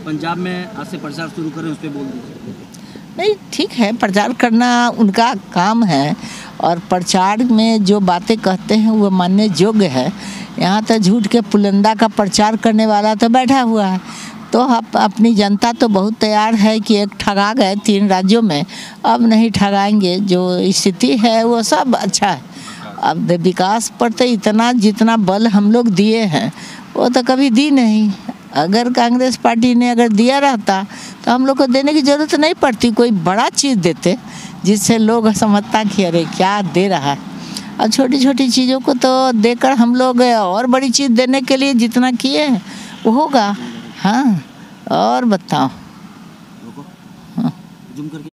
पंजाब में आज से प्रचार शुरू करें, उस पर बोल दीजिए। नहीं, ठीक है, प्रचार करना उनका काम है और प्रचार में जो बातें कहते हैं वो मानने योग्य है। यहाँ तो झूठ के पुलंदा का प्रचार करने वाला तो बैठा हुआ है। तो अपनी जनता तो बहुत तैयार है कि एक ठगा गए 3 राज्यों में, अब नहीं ठगाएंगे। जो स्थिति है वो सब अच्छा है। अब विकास पर तो इतना जितना बल हम लोग दिए हैं वो तो कभी दी नहीं। अगर कांग्रेस पार्टी ने अगर दिया रहता तो हम लोग को देने की ज़रूरत नहीं पड़ती। कोई बड़ा चीज़ देते जिससे लोग समझता कि अरे क्या दे रहा है। और छोटी छोटी चीज़ों को तो देकर हम लोग और बड़ी चीज़ देने के लिए जितना किए वो होगा। हाँ, और बताओ। हाँ।